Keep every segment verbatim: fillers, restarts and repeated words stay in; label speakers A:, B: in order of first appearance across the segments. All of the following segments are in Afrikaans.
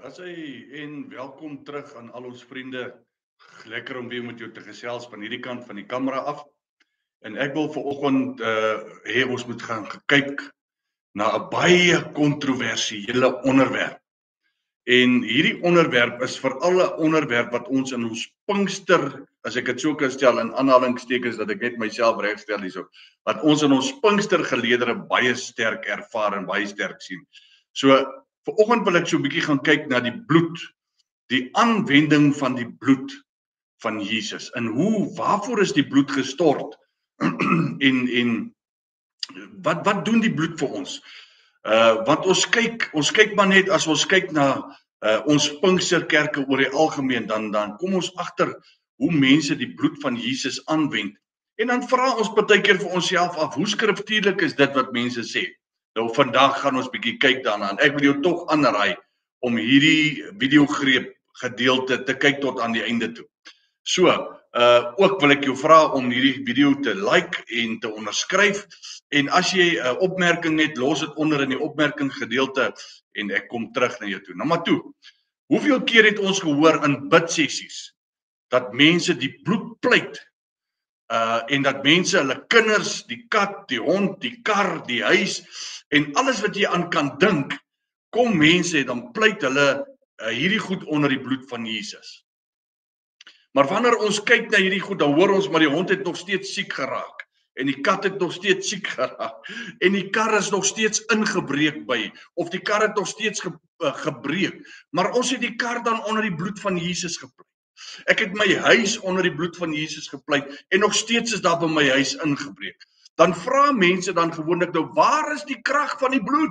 A: As hy en welkom terug aan al ons vriende. Lekker om weer met jou te gesels van hierdie kant van die kamera af. En ek wil vanoggend uh hê ons moet gaan kyk na 'n baie kontroversiële onderwerp. En hierdie onderwerp is veral 'n onderwerp wat ons in ons Pinkster, as ek dit so kan stel in aanhalingstekens dat ek net myself regstel hierso, wat ons in ons Pinkster geleedere baie sterk ervaar en baie sterk sien. So vanoggend wil ek so 'n bietjie gaan kyk na die bloed, die aanwending van die bloed van Jesus. En hoe, waarvoor is die bloed gestort? en en wat wat doen die bloed vir ons? Uh want ons kyk, ons kyk maar net as ons kyk na uh, ons Pinksterkerke oor die algemeen, dan dan kom ons agter hoe mense die bloed van Jesus aanwend. En dan vra ons baie keer vir onsself af, hoe skriftuurlik is dit wat mense sê? Nou vandag gaan ons bietjie kyk daarna. Ek wil jou tog aanraai om hierdie videogreep gedeelte te kyk tot aan die einde toe. So, uh ook wil ek jou vra om hierdie video te like en te onderskryf. En as jy 'n uh, opmerking het, los dit onder in die opmerking gedeelte en ek kom terug na jou toe. Nou maar toe. Hoeveel keer het ons gehoor in bidsessies dat mense die bloed pleit? Uh en dat mense hulle kinders, die kat, die hond, die kar, die huis en alles wat jy aan kan dink, kom mense en dan pleit hulle uh, hierdie goed onder die bloed van Jesus. Maar wanneer ons kyk na hierdie goed, dan hoor ons maar die hond het nog steeds siek geraak en die kat het nog steeds siek geraak en die kar is nog steeds ingebreek by of die kar het nog steeds ge, uh, gebreek, maar ons het die kar dan onder die bloed van Jesus gepleit. Ek het my huis onder die bloed van Jesus gepleit en nog steeds is daar by my huis ingebreek. Dan vra mense dan gewoonlik nou, waar is die krag van die bloed?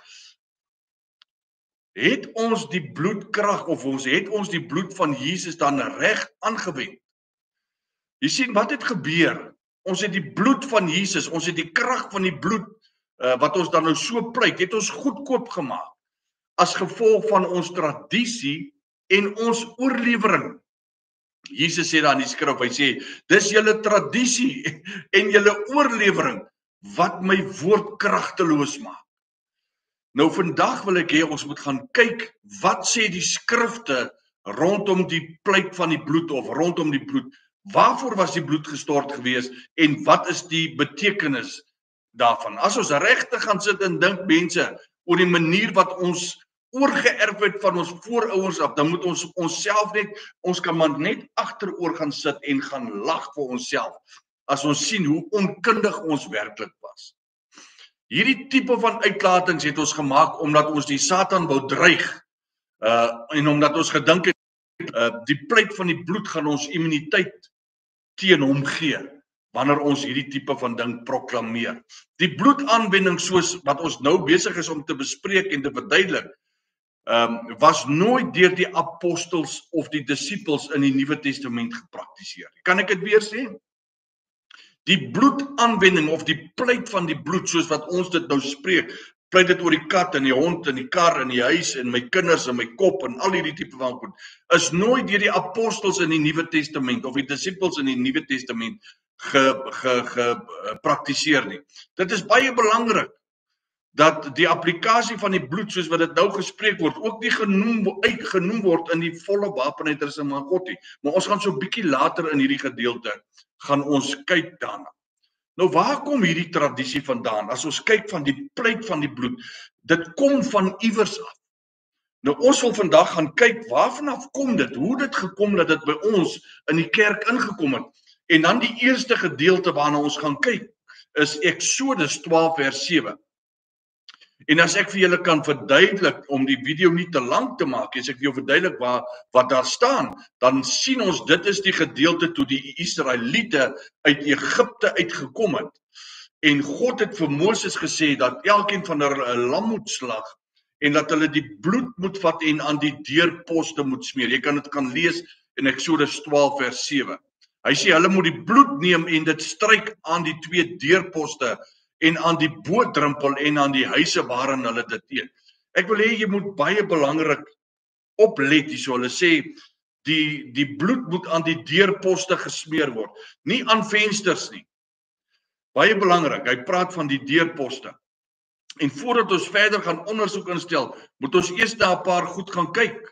A: Het ons die bloedkrag of ons het ons die bloed van Jesus dan reg aangewend? Jy sien wat het gebeur? Ons het die bloed van Jesus, ons het die krag van die bloed uh, wat ons dan nou so pleit, het ons goedkoop gemaak as gevolg van ons tradisie en ons oorlewering. Jesus sê daar in die skrif, hy sê, dis julle tradisie en julle oorlewering wat my woord kragteloos maak. Nou vandag wil ek hê ons moet gaan kyk, wat sê die skrifte rondom die pleit van die bloed of rondom die bloed? Waarvoor was die bloed gestort gewees en wat is die betekenis daarvan? As ons regtig gaan sit en dink mense oor die manier wat ons oorgeerf het van ons voorouers af, dan moet ons onsself net, ons kan maar net agteroor gaan sit en gaan lag vir onsself, as ons sien hoe onkundig ons werklik was. Hierdie tipe van uitlatings het ons gemaak, omdat ons die Satan wou dreig, uh, en omdat ons gedink het, uh, die pleit van die bloed gaan ons immuniteit teen hom gee, wanneer ons hierdie tipe van ding proklameer. Die bloedaanwending soos wat ons nou besig is om te bespreek en te verduidelik, Um, was nooit deur die apostels of die disippels in die Nuwe Testament gepraktiseer. Kan ek dit weer sê? Die bloedaanwending of die pleit van die bloed, soos wat ons dit nou spreek, pleit dit oor die kat en die hond en die kar en die huis en my kinders en my kop en al hierdie tipe van goed, is nooit deur die apostels in die Nuwe Testament of die disippels in die Nuwe Testament gepraktiseer ge, ge, nie. Dit is baie belangrik dat die applikasie van die bloed, soos wat dit nou gespreek word, ook nie genoem, uitgenoem word in die volle wapenrusting van God nie. Maar ons gaan so 'n bietjie later in hierdie gedeelte, gaan ons kyk daarna. Nou waar kom hierdie tradisie vandaan? As ons kyk van die pleit van die bloed, dit kom van iewers af. Nou ons wil vandag gaan kyk, waarvan af kom dit? Hoe dit gekom dat dit by ons in die kerk ingekom het? En dan die eerste gedeelte waarna ons gaan kyk, is Eksodus twaalf vers sewe. En as ek vir julle kan verduidelik, om die video nie te lank te maak, as ek vir jou verduidelik waar, wat daar staan, dan sien ons, dit is die gedeelte toe die Israeliete uit Egipte uitgekom het. En God het vir Moses gesê, dat elkeen van hulle 'n lam moet slag, en dat hulle die bloed moet vat en aan die deurposte moet smeer. Jy kan dit kan lees in Eksodus twaalf vers sewe. Hy sê, hulle moet die bloed neem en dit stryk aan die twee deurposte, en aan die booddrempel en aan die huise waarin hulle dit teen. Ek wil hê jy moet baie belangrik oplet hierso. Hulle sê die die bloed moet aan die deurposte gesmeer word, nie aan vensters nie. Baie belangrik. Hy praat van die deurposte. En voordat ons verder gaan ondersoek instel, moet ons eers na 'n paar goed gaan kyk.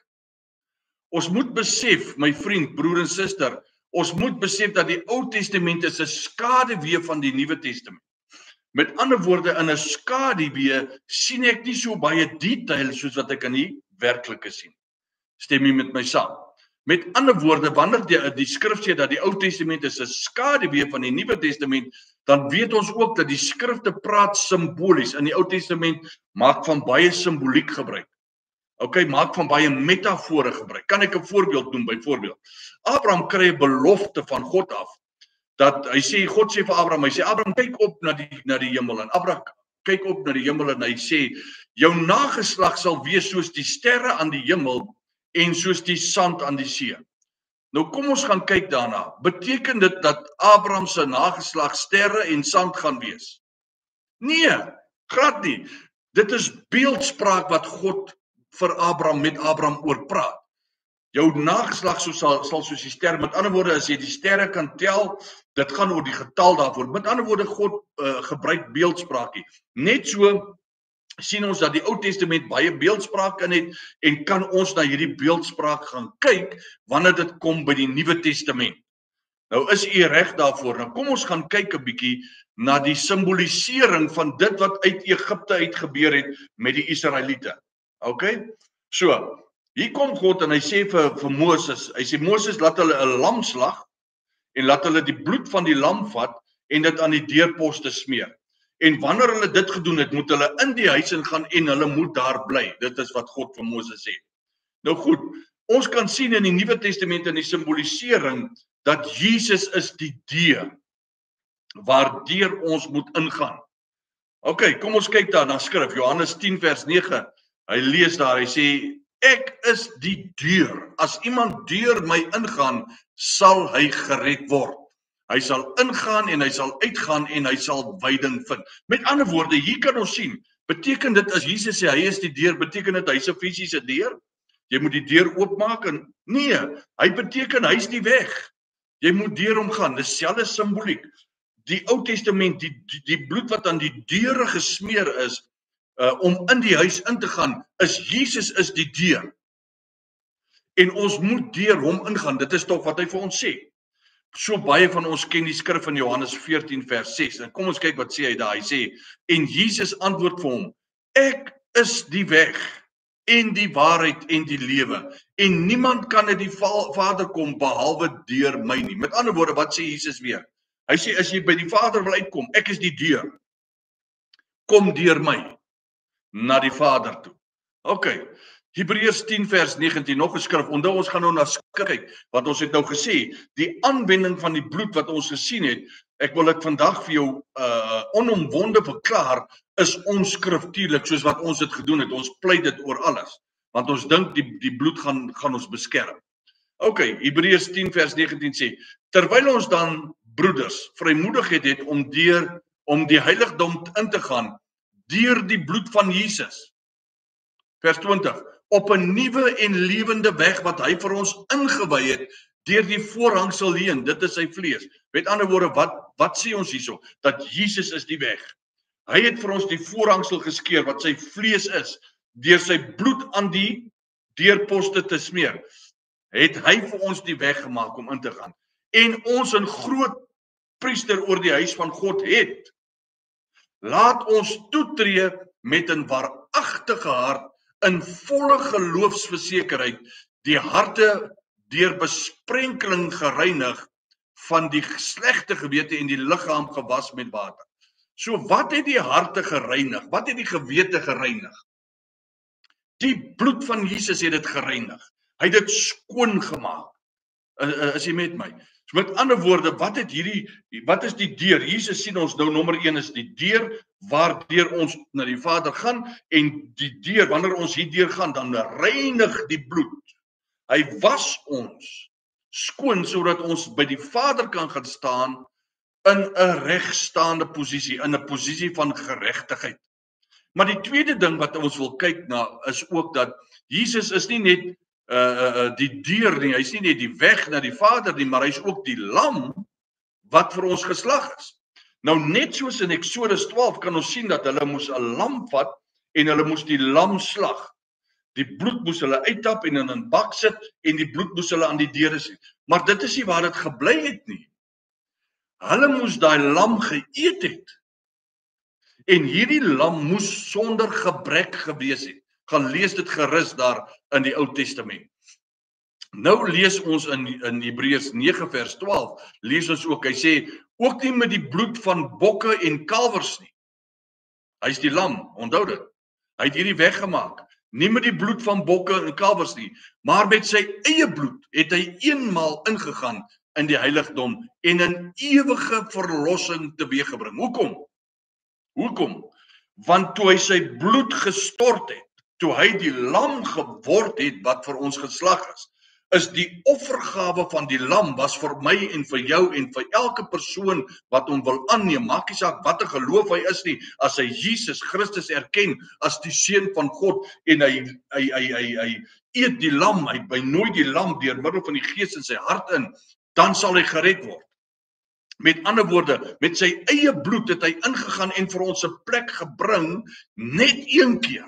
A: Ons moet besef, my vriend, broer en suster, ons moet besef dat die Ou Testament is 'n skaduwee van die Nuwe Testament. Met ander woorde, in 'n skaduwee sien ek nie so baie detail soos wat ek in die werklike sien. Stem jy met my saam? Met ander woorde, wanneer die, die skrif sê dat die Ou Testament is 'n skaduwee van die Nuwe Testament, dan weet ons ook dat die skrifte praat simbolies. In die Ou Testament maak van baie simboliek gebruik. OK, maak van baie metafore gebruik. Kan ek 'n voorbeeld noem byvoorbeeld? Abraham kry 'n belofte van God af. Dat hy sê, God sê vir Abraham, hy sê Abraham kyk op na die na die hemel en Abraham kyk op na die hemel en hy sê jou nageslag sal wees soos die sterre aan die hemel en soos die sand aan die see. Nou kom ons gaan kyk daarna. Beteken dit dat Abraham se nageslag sterre en sand gaan wees? Nee, glad nie. Dit is beeldspraak wat God vir Abraham met Abraham oor praat. Jou nageslag so sal, sal soos die sterre, met ander woorde, as jy die sterre kan tel, dit gaan oor die getal daarvoor. Met ander woorde, God uh, gebruik beeldspraakie. Net so sien ons dat die Ou Testament baie beeldspraak in het en kan ons na hierdie beeldspraak gaan kyk wanneer dit kom by die Nuwe Testament. Nou is u reg daarvoor. Nou kom ons gaan kyk 'n bietjie na die simbolisering van dit wat uit Egipte uit gebeur het met die Israeliete. OK? So, hier kom God en hy sê vir, vir Moses, hy sê Moses laat hulle 'n lam slag en laat hulle die bloed van die lam vat en dit aan die deurposte smeer. En wanneer hulle dit gedoen het, moet hulle in die huis ingaan en hulle moet daar bly. Dit is wat God vir Moses sê. Nou goed, ons kan sien in die Nuwe Testament in die simbolisering dat Jesus is die deur waardeur ons moet ingaan. OK, kom ons kyk daar na skrif, Johannes tien vers nege. Hy lees daar, hy sê ek is die deur. As iemand deur my ingaan, sal hy gered word. Hy sal ingaan en hy sal uitgaan en hy sal veiding vind. Met ander woorde, hier kan ons sien, beteken dit as Jesus sê hy is die deur, beteken dit hy is 'n fisiese deur? Jy moet die deur oopmaak en nee, hy beteken hy is die weg. Jy moet deur hom gaan. Dis selfde simboliek. Die Ou Testament, die, die die bloed wat aan die deure gesmeer is uh, om in die huis in te gaan, is Jesus is die deur. En ons moet deur hom ingaan. Dit is tog wat hy vir ons sê. So baie van ons ken die skrif in Johannes veertien vers ses. En kom ons kyk wat sê hy daar. Hy sê, en Jesus antwoord vir hom, ek is die weg en die waarheid en die lewe. En niemand kan na die Vader kom behalwe deur my nie. Met ander woorde, wat sê Jesus weer? Hy sê, as jy by die Vader wil uitkom, ek is die deur. Kom deur my na die Vader toe. OK. Hebreërs tien vers negentien, nog 'n skrif. Onthou ons gaan nou na skrif kyk, want ons het nou gesê, die aanwending van die bloed wat ons gesien het, ek wil dit vandag vir jou uh, onomwonde verklaar, is onskriftuurlik, soos wat ons dit gedoen het. Ons pleit dit oor alles, want ons dink die, die bloed gaan, gaan ons beskerm. OK, Hebreërs tien vers negentien sê, terwyl ons dan, broeders, vrymoedigheid het om deur, om die heiligdom in te gaan, deur die bloed van Jesus. Vers twintig, op 'n nuwe en lewende weg wat hy vir ons ingewy het, deur die voorhangsel heen, dit is sy vlees. Met ander woorde, wat, wat sê ons hierso? Dat Jesus is die weg. Hy het vir ons die voorhangsel geskeur, wat sy vlees is, deur sy bloed aan die deurposte te smeer, het hy vir ons die weg gemaak om in te gaan. En ons 'n groot priester oor die huis van God het. Laat ons toetree met 'n waaragtige hart, in volle geloofsversekerheid, die harte deur besprenkeling gereinig van die slegte gewete en die liggaam gewas met water. So wat het die harte gereinig? Wat het die gewete gereinig? Die bloed van Jesus het dit gereinig. Hy het dit skoon gemaak. Is jy met my? So met ander woorde, wat het hierdie, wat is die deur? Jesus sien ons nou, nommer een is die deur, waardeur ons na die Vader gaan, en die deur, wanneer ons hier deur gaan, dan reinig die bloed. Hy was ons skoon, sodat ons by die Vader kan gaan staan, in 'n regstaande posisie, in 'n posisie van geregtigheid. Maar die tweede ding wat ons wil kyk na, is ook dat Jesus is nie net Uh, uh, die deur nie, hy is nie net die weg na die Vader nie, maar hy is ook die lam wat vir ons geslag is. Nou net soos in Eksodus twaalf kan ons sien dat hulle moes 'n lam vat en hulle moes die lam slag. Die bloed moes hulle uittap en in 'n bak sit en die bloed moes hulle aan die deure sien. Maar dit is nie waar dit gebly het nie. Hulle moes daai lam geëet het. En hierdie lam moes sonder gebrek gewees het. Gaan lees dit gerus daar in die Ou Testament. Nou lees ons in in Hebreërs nege vers twaalf, lees ons ook, hy sê, ook nie met die bloed van bokke en kalwers nie. Hy is die lam, onthou dit. Hy het hierdie weggemaak. Nie met die bloed van bokke en kalwers nie, maar met sy eie bloed het hy eenmaal ingegaan in die heiligdom en 'n ewige verlossing teweeggebring. Hoekom? Hoekom? Want toe hy sy bloed gestort het, toe hy die lam geword het wat vir ons geslag is, is die offergawe van die lam was vir my en vir jou en vir elke persoon wat hom wil aanneem, maak nie saak watter geloof hy is nie, as hy Jesus Christus erken as die seun van God en hy hy hy hy, hy eet die lam, hy, hy nooi die lam deur middel van die Gees in sy hart in, dan sal hy gered word. Met ander woorde, met sy eie bloed het hy ingegaan en vir ons 'n plek gebring, net een keer.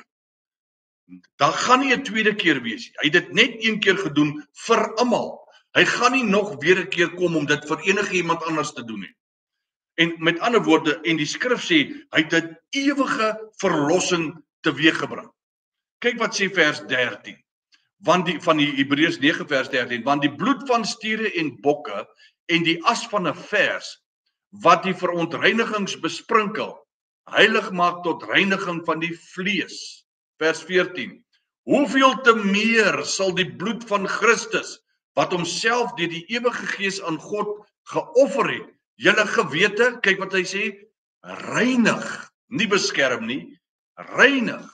A: Daar gaan nie 'n tweede keer wees nie. Hy het dit net een keer gedoen vir almal. Hy gaan nie nog weer 'n keer kom om dit vir enige iemand anders te doen nie. En met ander woorde, en die skrif sê, hy het 'n ewige verlossing teweeggebring. Kyk wat sê vers dertien. Want die van die Hebreërs nege vers dertien, want die bloed van stiere en bokke en die as van 'n vers wat die verontreinigings besprinkel, heilig maak tot reiniging van die vlees. Vers veertien. Hoeveel te meer sal die bloed van Christus, wat homself deur die ewige Gees aan God geoffer het, julle gewete, kyk wat hy sê, reinig, nie beskerm nie, reinig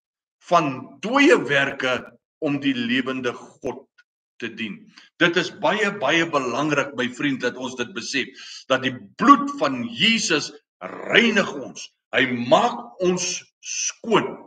A: van dooie werke om die lewende God te dien. Dit is baie, baie belangrik, my vriend, dat ons dit besef, dat die bloed van Jesus reinig ons. Hy maak ons skoon.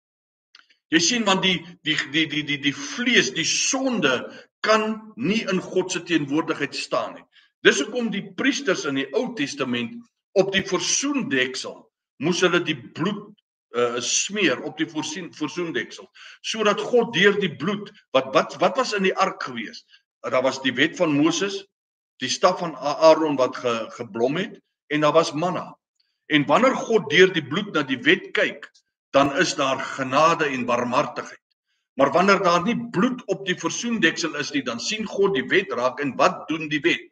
A: Jy sien, want die, die, die, die, die, die vlees, die sonde, kan nie in God se teenwoordigheid staan nie. Dis hoekom die priesters in die Ou Testament op die versoendeksel moes hulle die bloed uh, smeer op die versoendeksel, sodat God deur die bloed, wat, wat, wat was in die ark gewees? Daar was die wet van Moses, die staf van Aaron wat ge, geblom het, en daar was manna. En wanneer God deur die bloed na die wet kyk, dan is daar genade en barmhartigheid. Maar wanneer daar nie bloed op die versoendeksel is nie, dan sien God die wet raak, en wat doen die wet?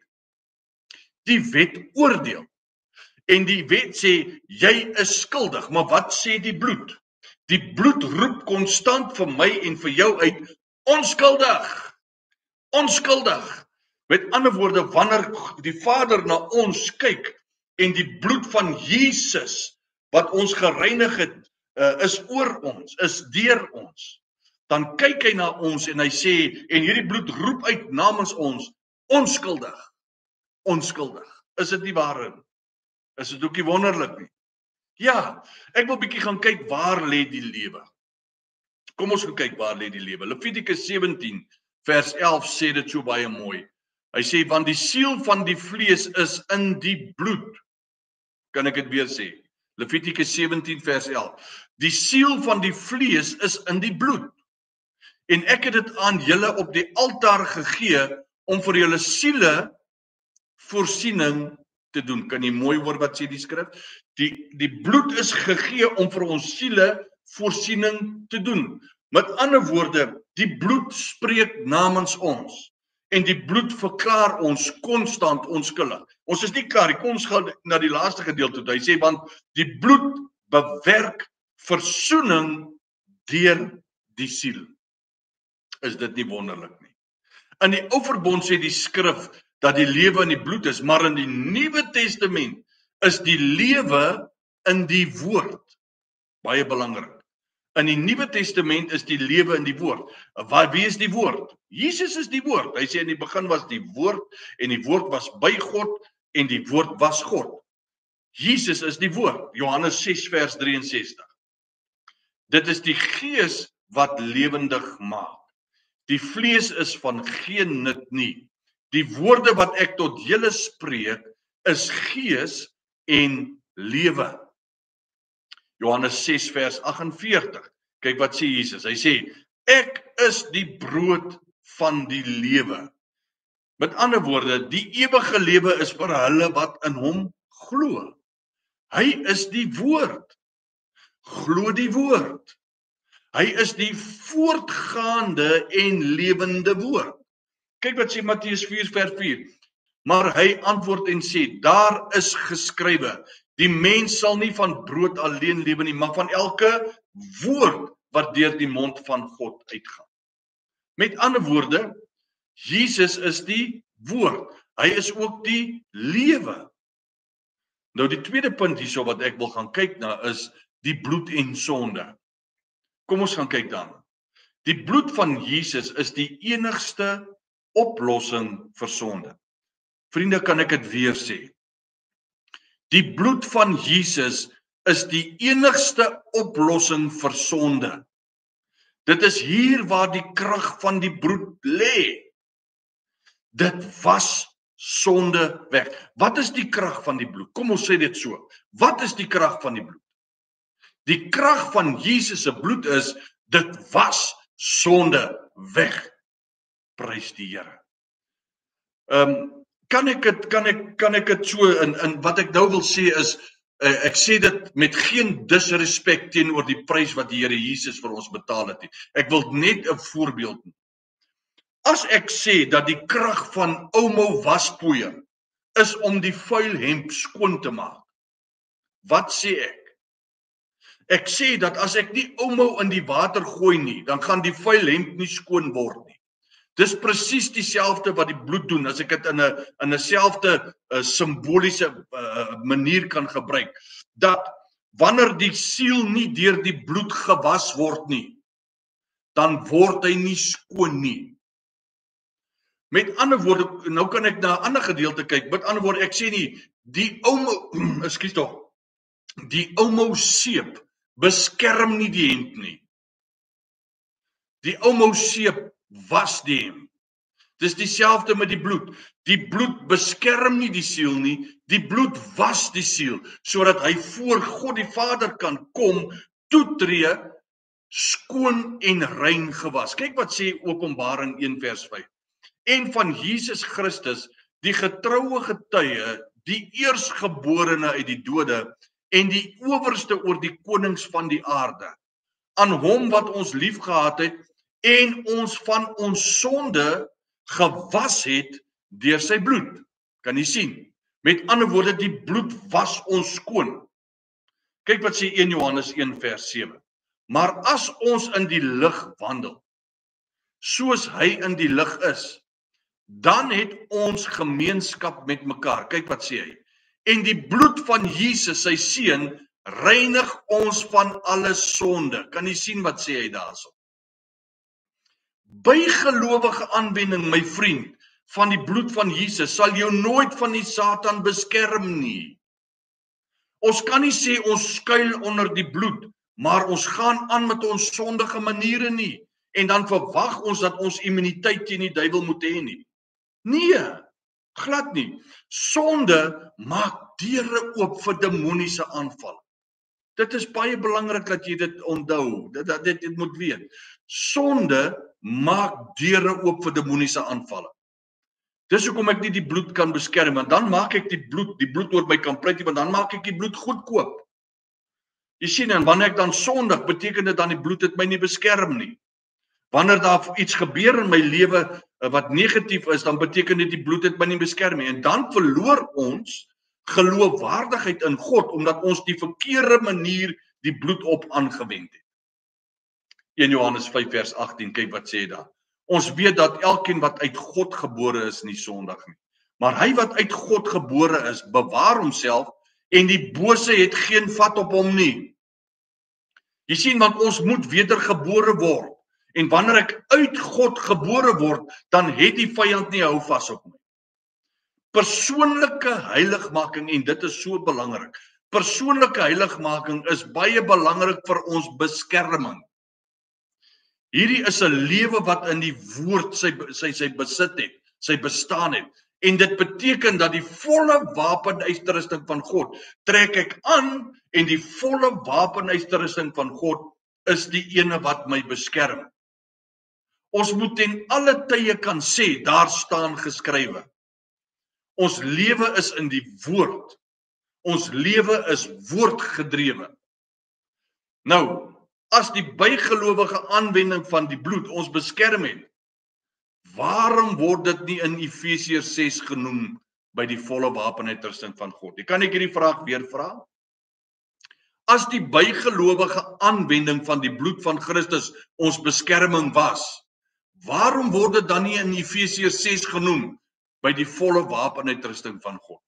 A: Die wet oordeel. En die wet sê, jy is skuldig, maar wat sê die bloed? Die bloed roep konstant vir my en vir jou uit, onskuldig, onskuldig. Met ander woorde, wanneer die Vader na ons kyk, en die bloed van Jesus, wat ons gereinig het, uh, is oor ons, is deur ons, dan kyk hy na ons en hy sê, en hierdie bloed roep uit namens ons, onskuldig, onskuldig. Is dit nie waar? Is dit ook nie wonderlik nie? Ja, ek wil bietjie gaan kyk waar lê die lewe. Kom ons gaan kyk waar lê die lewe. Levitikus sewentien vers elf sê dit so baie mooi. Hy sê, want die siel van die vlees is in die bloed. Kan ek dit weer sê? Levitikus sewentien vers elf. Die siel van die vlees is in die bloed. En ek het dit aan julle op die altaar gegee om vir julle siele voorsiening te doen. Kan jy mooi hoor wat sê die skrif? Die, die bloed is gegee om vir ons siele voorsiening te doen. Met ander woorde, die bloed spreek namens ons. En die bloed verklaar ons konstant onskuldig. Ons is nie klaar, kom ons gaan na die laaste gedeelte toe. Hy sê, want die bloed bewerk versoening deur die siel. Is dit nie wonderlik nie? In die Ou Verbond sê die skrif dat die lewe in die bloed is, maar in die Nuwe Testament is die lewe in die woord. Baie belangrik. In die Nuwe Testament is die lewe in die woord. Waar, wie is die woord? Jesus is die woord. Hy sê in die begin was die woord, en die woord was by God, en die woord was God. Jesus is die woord. Johannes ses vers drieënsestig. Dit is die Gees wat lewendig maak. Die vlees is van geen nut nie. Die woorde wat ek tot julle spreek, is gees en lewe. Johannes ses vers agt en veertig. Kyk wat sê Jesus. Hy sê, ek is die brood van die lewe. Met ander woorde, die ewige lewe is vir hulle wat in hom glo. Hy is die woord. Glo die woord. Hy is die voortgaande en lewende woord. Kyk wat sê Matteus vier vers vier. Maar hy antwoord en sê, daar is geskrywe, die mens sal nie van brood alleen lewe nie, maar van elke woord wat deur die mond van God uitgaan. Met ander woorde, Jesus is die woord. Hy is ook die lewe. Nou die tweede punt hierso wat ek wil gaan kyk na is die bloed en sonde. Kom ons gaan kyk dan. Die bloed van Jesus is die enigste oplossing vir sonde. Vriende, kan ek dit weer sê? Die bloed van Jesus is die enigste oplossing vir sonde. Dit is hier waar die krag van die bloed lê. Dit was sonde weg. Wat is die krag van die bloed? Kom ons sê dit so. Wat is die krag van die bloed? Die krag van Jesus se bloed is, dit was sonde weg. Prys die Here. Ehm um, kan ek dit kan ek kan ek dit so in in wat ek nou wil sê is uh, ek sê dit met geen disrespek teenoor die prys wat die Here Jesus vir ons betaal het nie. Ek wil net 'n voorbeeld noem. As ek sê dat die krag van oumou waspoeier is om die vuil hemp skoon te maak, wat sê ek? Ek sê dat as ek nie oumou in die water gooi nie, dan gaan die vuil hemp nie skoon word nie. Dis presies dieselfde wat die bloed doen, as ek dit in 'n in 'n selfde uh, simboliese uh, manier kan gebruik, dat wanneer die siel nie deur die bloed gewas word nie, dan word hy nie skoon nie. Met ander woorde, nou kan ek na 'n ander gedeelte kyk. Met ander woorde, ek sê nie die oumou, ekskuus tog, die oumou seep beskerm nie die hemp nie. Die oumou seep was die hemp. Dis dieselfde met die bloed. Die bloed beskerm nie die siel nie, die bloed was die siel, sodat hy voor God die Vader kan kom, toetree, skoon en rein gewas. Kyk wat sê Openbaring een vers vyf. En van Jesus Christus, die getroue getuie, die eersgeborene uit die dode, en die owerste oor die konings van die aarde, aan hom wat ons lief gehad het, en ons van ons sonde gewas het deur sy bloed. Kan jy sien? Met ander woorde, die bloed was ons skoon. Kyk wat sê een Johannes een vers sewe. Maar as ons in die lig wandel, soos hy in die lig is, dan het ons gemeenskap met mekaar. Kyk wat sê hy. En die bloed van Jesus, sy seun, reinig ons van alle sonde. Kan jy sien wat sê hy daarso? Bygelowige aanwending, my vriend, van die bloed van Jesus sal jou nooit van die Satan beskerm nie. Ons kan nie sê ons skuil onder die bloed, maar ons gaan aan met ons sondige maniere nie, en dan verwag ons dat ons immuniteit teen die duiwel moet hê nie. Nee, glad nie. Sonde maak deure oop vir demoniese aanval. Dit is baie belangrik dat jy dit onthou, dat, dat dit, dit moet weet. Sonde maak deure oop vir demoniese aanvalle. Dis hoekom ek nie die bloed kan beskerm, want dan maak ek die bloed, die bloed oor my kan pleit, want dan maak ek die bloed goedkoop. Jy sien, en wanneer ek dan sondig, beteken dit dan die bloed het my nie beskerm nie. Wanneer daar iets gebeur in my lewe wat negatief is, dan beteken dit die bloed het my nie beskerm nie. En dan verloor ons geloofwaardigheid in God, omdat ons die verkeerde manier die bloed op aangewend het. een Johannes vyf vers agttien, kyk wat sê daar. Ons weet dat elkeen wat uit God gebore is, nie sondig nie. Maar hy wat uit God gebore is, bewaar homself, en die bose het geen vat op hom nie. Jy sien, want ons moet wedergebore word. En wanneer ek uit God gebore word, dan het die vyand nie hou vas op my. Persoonlike heiligmaking, en dit is so belangrik. Persoonlike heiligmaking is baie belangrik vir ons beskerming. Hierdie is 'n lewe wat in die woord sy sy sy besit het, sy bestaan het. En dit beteken dat die volle wapenuitrusting van God trek ek aan, en die volle wapenuitrusting van God is die ene wat my beskerm. Ons moet ten alle tye kan sê, daar staan geskrywe. Ons lewe is in die woord. Ons lewe is woordgedrewe. Nou, as die bygelowige aanwending van die bloed ons beskerm het, waarom word dit nie in Efesiërs ses genoem by die volle wapenuitrusting van God? Kan ek hierdie vraag weer vra? As die bygelowige aanwending van die bloed van Christus ons beskerming was, waarom word dit dan nie in Efesiërs ses genoem by die volle wapenuitrusting van God?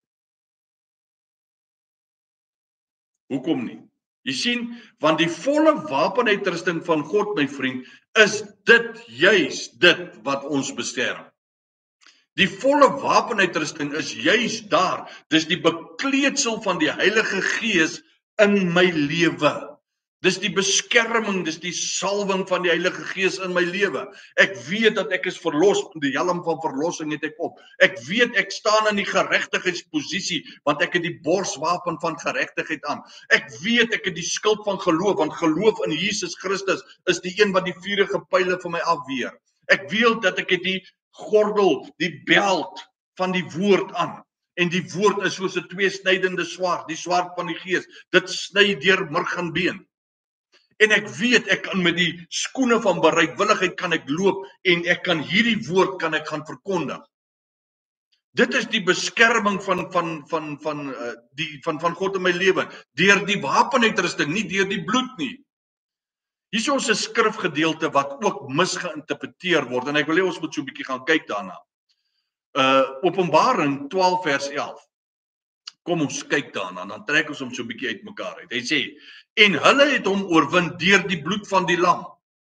A: Hoekom nie? Jy sien, want die volle wapenuitrusting van God, my vriend, is dit juis dit wat ons beskerm. Die volle wapenuitrusting is juis daar. Dis die bekleedsel van die Heilige Gees in my lewe. Dis die beskerming, dis die salwing van die Heilige Gees in my lewe. Ek weet dat ek is verlos, die helm van verlossing het ek op. Ek weet ek staan in die geregtigheidsposisie, want ek het die borswapen van geregtigheid aan. Ek weet ek het die skild van geloof, want geloof in Jesus Christus is die een wat die vuurige pyle van my afweer. Ek weet dat ek het die gordel, die beld van die woord aan. En die woord is soos 'n tweesnydende swaard, die swaard van die Gees. Dit sny deur murg en been. En ek weet, ek kan met die skoene van bereidwilligheid kan ek loop, en ek kan hierdie woord kan ek gaan verkondig. Dit is die beskerming van, van, van, van, uh, die, van, van God in my lewe, deur die wapenuitrusting, nie deur die bloed nie. Hier is ons 'n skrifgedeelte wat ook misgeïnterpreteer word, en ek wil hê ons moet so 'n bietjie gaan kyk daarna. Uh, Openbaring twaalf vers elf. Kom ons kyk daarna, dan trek ons hom so 'n bietjie uit mekaar uit. Hy sê, en hulle het hom oorwin deur die bloed van die lam.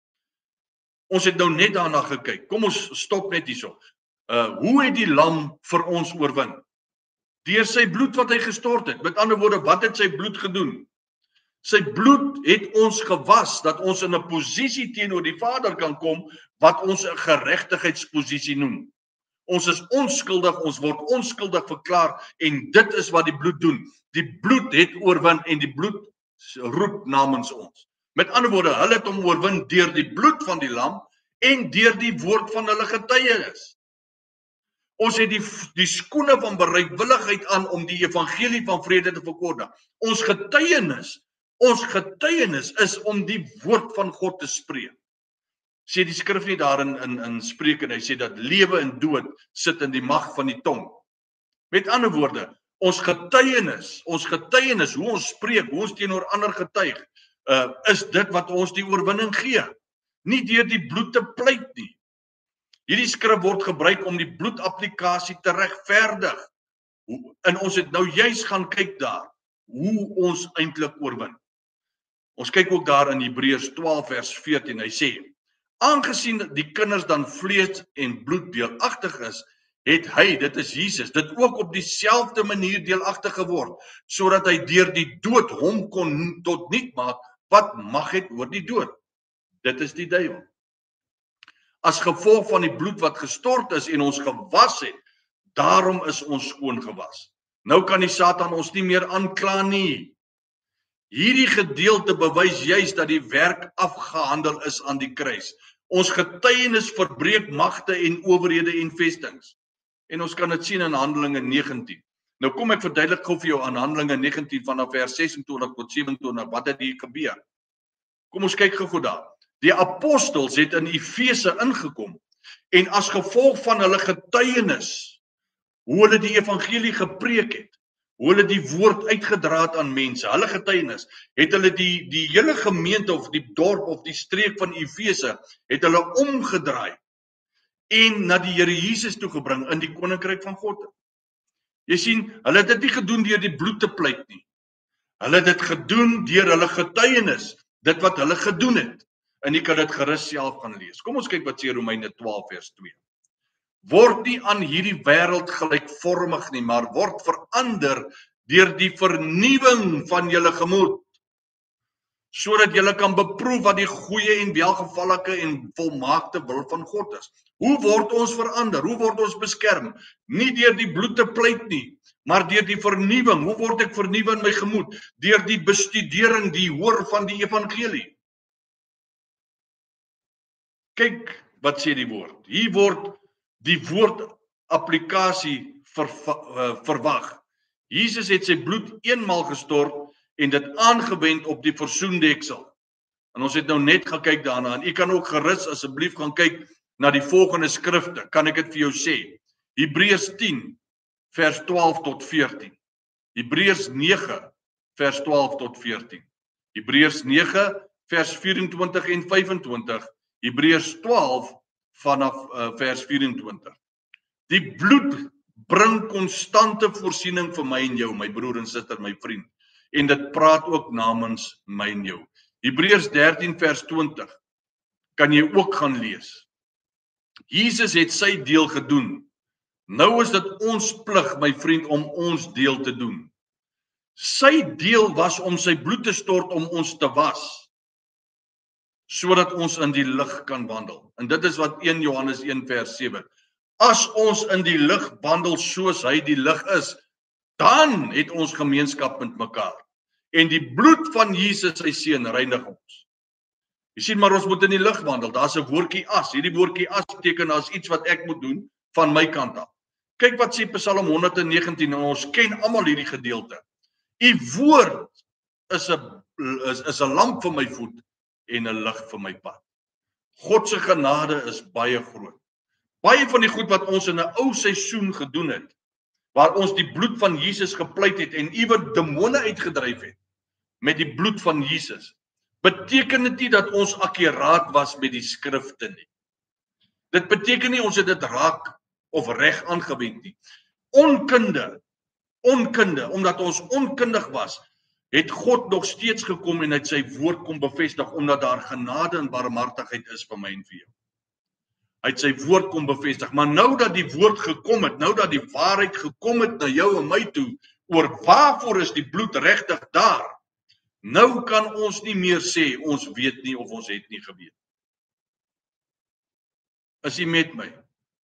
A: Ons het nou net daarna gekyk. Kom ons stop net hierso. Uh, hoe het die lam vir ons oorwin? Deur sy bloed wat hy gestort het. Met ander woorde, wat het sy bloed gedoen? Sy bloed het ons gewas, dat ons in 'n posisie teenoor die Vader kan kom, wat ons 'n geregtigheidsposisie noem. Ons is onskuldig, ons word onskuldig verklaar, en dit is wat die bloed doen. Die bloed het oorwin, en die bloed roep namens ons. Met ander woorde, hulle het hom oorwin deur die bloed van die lam, en deur die woord van hulle getuienis. Ons het die, die skoene van bereidwilligheid aan om die evangelie van vrede te verkondig. Ons getuienis, ons getuienis is om die woord van God te spreek. Sê die skrif nie daar in, in, in Spreuke, hy sê dat lewe en dood sit in die mag van die tong. Met ander woorde, ons getuienis, ons getuienis, hoe ons spreek, hoe ons teenoor ander getuig, uh, is dit wat ons die oorwinning gee. Nie deur die bloed te pleit nie. Hierdie skrif word gebruik om die bloedapplikasie te regverdig. En ons het nou juis gaan kyk daar, hoe ons eintlik oorwin. Ons kyk ook daar in Hebreërs twaalf vers veertien, hy sê, aangesien die kinders dan vlees en bloed deelagtig is, het hy, dit is Jesus, dit ook op dieselfde manier deelagtig geword, sodat hy deur die dood hom kon tot niet maak, wat mag het oor die dood. Dit is die duiwel. As gevolg van die bloed wat gestort is en ons gewas het, daarom is ons skoon gewas. Nou kan die Satan ons nie meer aankla nie. Hierdie gedeelte bewys juis dat die werk afgehandel is aan die kruis. Ons getuienis verbreek magte en owerhede en vestings. En ons kan dit sien in Handelinge negentien. Nou kom ek verduidelik gou vir jou aan Handelinge negentien vanaf vers sesentwintig tot sewentwintig wat het hier gebeur. Kom ons kyk gou daar. Die apostels het in Efese ingekom en as gevolg van hulle getuienis, hoe hulle die evangelie gepreek het, hoe hulle die woord uitgedra het aan mense, hulle getuienis, het hulle die, die hele gemeente of die dorp of die streek van Efese, het hulle omgedraai en na die Here Jesus toegebring in die koninkryk van God. Jy sien, hulle het dit nie gedoen deur die bloed te pleit nie. Hulle het dit gedoen deur hulle getuienis, dit wat hulle gedoen het. En jy kan dit gerus self gaan lees. Kom ons kyk wat sê Romeine twaalf vers twee. Word nie aan hierdie wêreld gelykvormig nie, maar word verander deur die vernuwing van julle gemoed. sodat julle kan beproef wat die goeie en welgevallike en volmaakte wil van God is. Hoe word ons verander? Hoe word ons beskerm? Nie deur die bloed te pleit nie, maar deur die vernuwing. Hoe word ek vernuwe in my gemoed? Deur die bestudering, die hoor van die evangelie. Kyk wat sê die woord. Hier word die woord applikasie ver, uh, verwag. Jesus het sy bloed eenmaal gestort en dit aangewend op die versoendeksel. En ons het nou net gekyk daarna, en u kan ook gerus asseblief gaan kyk na die volgende skrifte, kan ek dit vir jou sê. Hebreërs tien, vers twaalf tot veertien. Hebreërs nege, vers twaalf tot veertien. Hebreërs nege, vers vyf-en-twintig en vyf-en-twintig. Hebreërs twaalf, vanaf uh, vers vyf-en-twintig. Die bloed bring konstante voorsiening vir my en jou, my broer en suster, my vriend. En dit praat ook namens my en jou. Hebreërs dertien vers twintig kan jy ook gaan lees. Jesus het sy deel gedoen. Nou is dit ons plig, my vriend, om ons deel te doen. Sy deel was om sy bloed te stort om ons te was, sodat ons in die lig kan wandel. En dit is wat een Johannes een vers sewe. As ons in die lig wandel soos hy die lig is, dan het ons gemeenskap met mekaar. En die bloed van Jesus, sy seun, reinig ons. Jy sien, maar ons moet in die lig wandel. Daar's 'n woordjie as. Hierdie woordjie as beteken as iets wat ek moet doen van my kant af. Kyk wat sê Psalm honderd negentien, en ons ken almal hierdie gedeelte. U woord is 'n is, is 'n lamp vir my voet en 'n lig vir my pad. God se genade is baie groot. Baie van die goed wat ons in 'n ou seisoen gedoen het, waar ons die bloed van Jesus gepleit het en iewers demone uitgedryf het met die bloed van Jesus, beteken dit nie dat ons akkuraat was met die skrifte nie. Dit beteken nie ons het dit raak of reg aangewend nie. Onkunde, onkunde, omdat ons onkundig was, het God nog steeds gekom en het sy woord kom bevestig, omdat daar genade en barmhartigheid is vir my en vir jou. Hy het sy woord kom bevestig, maar nou dat die woord gekom het, nou dat die waarheid gekom het na jou en my toe, oor waarvoor is die bloed regtig daar, nou kan ons nie meer sê, ons weet nie of ons het nie geweet. Is jy met my?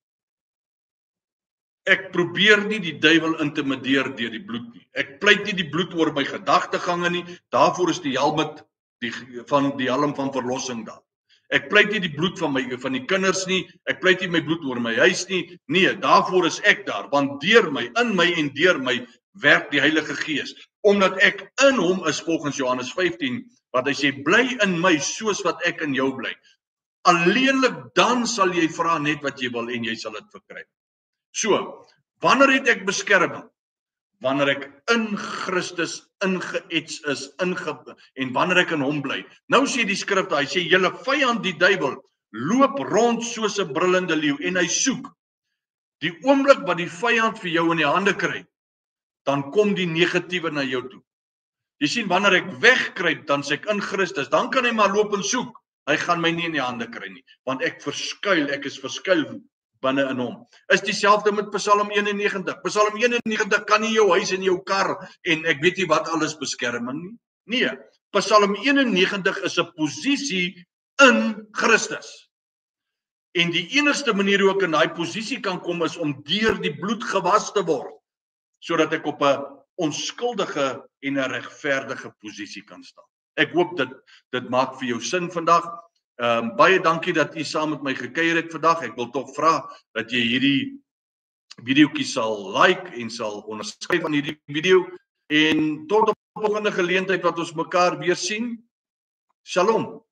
A: Ek probeer nie die duiwel intimideer deur die bloed nie. Ek pleit nie die bloed oor my gedagtegange nie, daarvoor is die helm die, van die helm van verlossing daar. Ek pleit nie die bloed van my van die kinders nie, ek pleit nie my bloed oor my huis nie. Nee, daarvoor is ek daar, want deur my, in my en deur my werk die Heilige Gees, omdat ek in hom is volgens Johannes vyftien, wat hy sê, bly in my soos wat ek in jou bly. Alleenlik dan sal jy vra net wat jy wil en jy sal dit verkry. So, wanneer het ek beskerming? Wanneer ek in Christus ingeets is, inge, en wanneer ek in hom bly. Nou sê die skrif, hy sê, julle vyand die duiwel loop rond soos 'n brullende leeu en hy soek. Die oomblik wat die vyand vir jou in die hande kry, dan kom die negatiewe na jou toe. Jy sien, wanneer ek wegkruip, dan sê ek in Christus, dan kan hy maar loop en soek. Hy gaan my nie in die hande kry nie, want ek verskuil, ek is verskuil binne in hom. Is dieselfde met Psalm eenennegentig. Psalm eenennegentig kan nie jou huis en jou kar en ek weet nie wat alles beskerming nie. Nee, Psalm eenennegentig is 'n posisie in Christus. En die enigste manier hoe ek in daai posisie kan kom is om deur die bloed gewas te word, sodat ek op 'n onskuldige en 'n regverdige posisie kan staan. Ek hoop dit dit maak vir jou sin vandag. Ehm um, baie dankie dat u saam met my gekuier het vandag. Ek wil tog vra dat jy hierdie videoetjie sal like en sal onderskryf aan hierdie video en tot op volgende geleentheid wat ons mekaar weer sien. Shalom.